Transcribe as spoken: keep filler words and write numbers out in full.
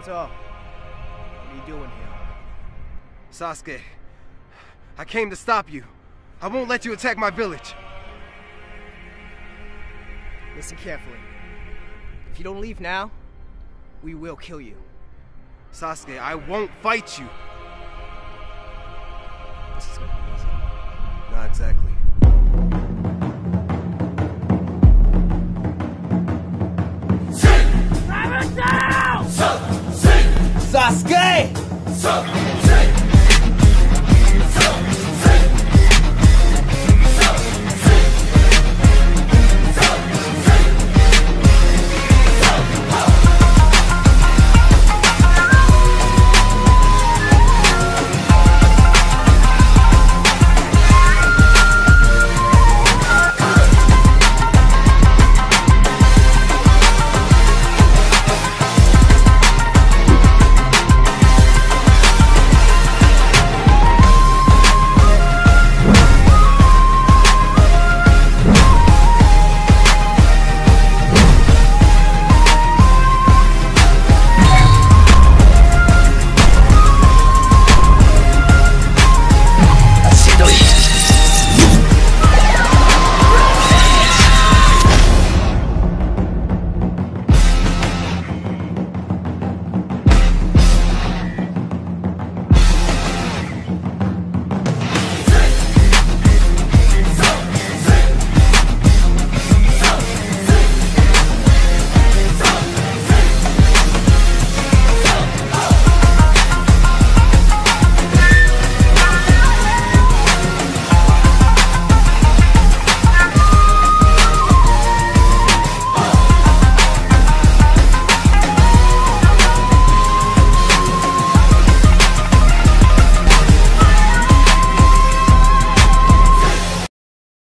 Naruto, what are you doing here? Sasuke, I came to stop you. I won't let you attack my village. Listen carefully. If you don't leave now, we will kill you. Sasuke, I won't fight you. This is gonna be easy. Not exactly. Sasuke! Sasuke!